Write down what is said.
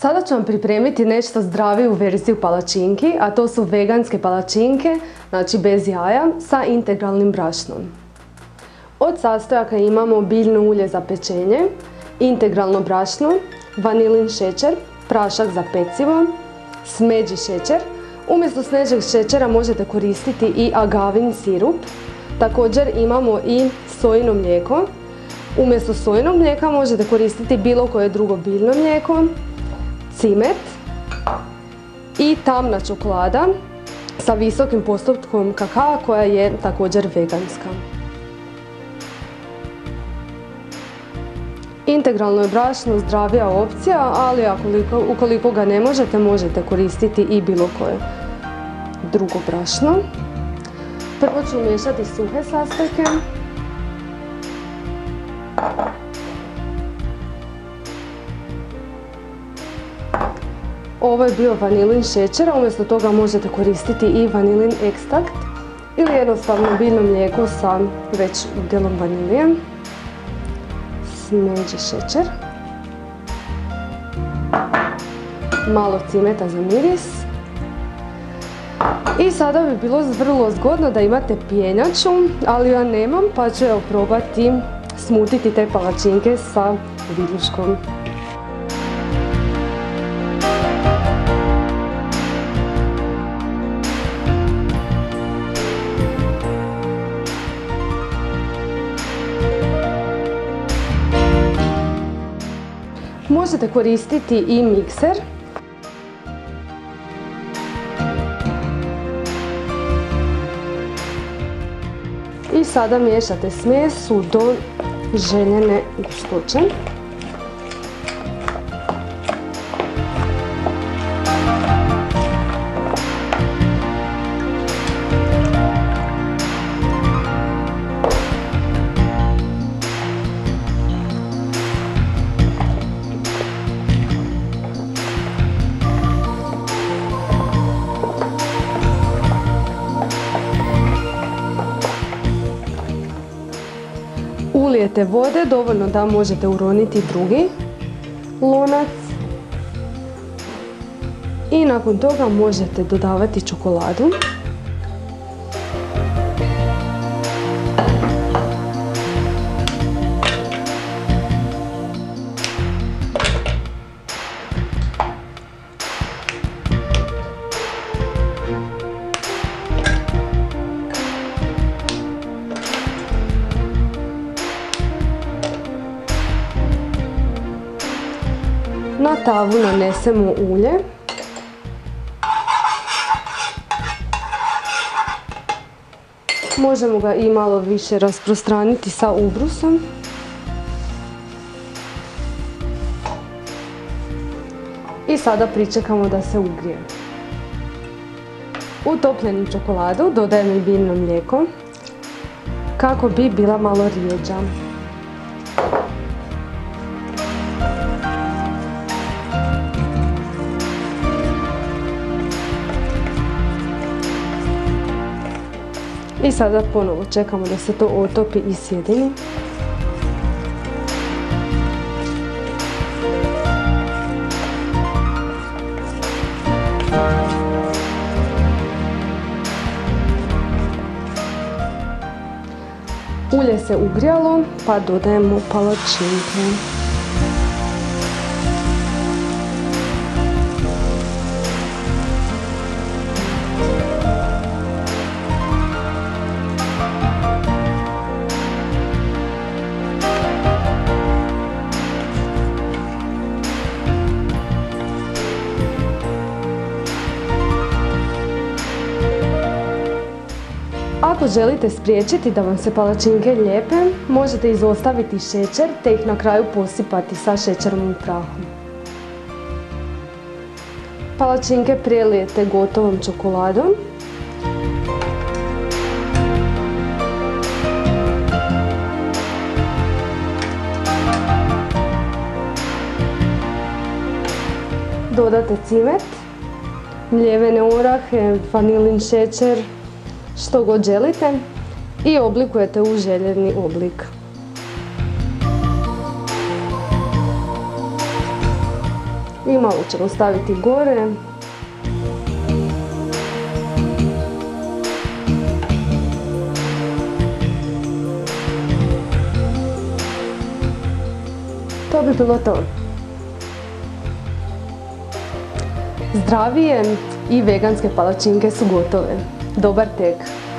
Sada ću vam pripremiti nešto zdraviju verziju palačinki, a to su veganske palačinke, znači bez jaja, sa integralnim brašnom. Od sastojaka imamo biljno ulje za pečenje, integralno brašno, vanilin šećer, prašak za pecivo, smeđi šećer. Umjesto smeđeg šećera možete koristiti i agavin sirup. Također imamo i sojino mlijeko. Umjesto sojinog mlijeka možete koristiti bilo koje drugo biljno mlijeko, cimet i tamna čokolada sa visokim postotkom kakaa koja je također veganska. Integralno je brašno zdravija opcija, ali ukoliko ga ne možete, možete koristiti i bilo koje drugo brašno. Prvo ću umiješati suhe sastojke. Ovo je bio vanilin šećer, a umjesto toga možete koristiti i vanilin ekstrakt ili jednostavno biljno mlijeko sa već udjelom vanilije. Smeđi šećer, malo cimeta za miris i sada bi bilo vrlo zgodno da imate pjenjaču, ali ja nemam pa ću probati smutiti te palačinke sa viljuškom. Možete koristiti i mikser. I sada miješate smjesu do željene gustoće. Ulijete vode dovoljno da možete uroniti drugi lonac i nakon toga možete dodavati čokoladu. Na tavu nanesemo ulje. Možemo ga i malo više rasprostraniti sa ubrusom. I sada pričekamo da se ugrije. U topljenu čokoladu dodajemo i biljno mlijeko kako bi bila malo rjeđa. I sada ponovo čekamo da se to otopi i sjedini. Ulje se ugrijalo pa dodajemo palačinke. Ako želite spriječiti da vam se palačinke lijepe, možete izostaviti šećer te ih na kraju posipati sa šećerom u prahu. Palačinke prelijete gotovom čokoladom. Dodate cimet, mljevene orahe, vanilin šećer, što god želite i oblikujete u željeni oblik. I malo ćemo staviti gore. To bi bilo to. Zdravije i veganske palačinke su gotove. Dobar tek!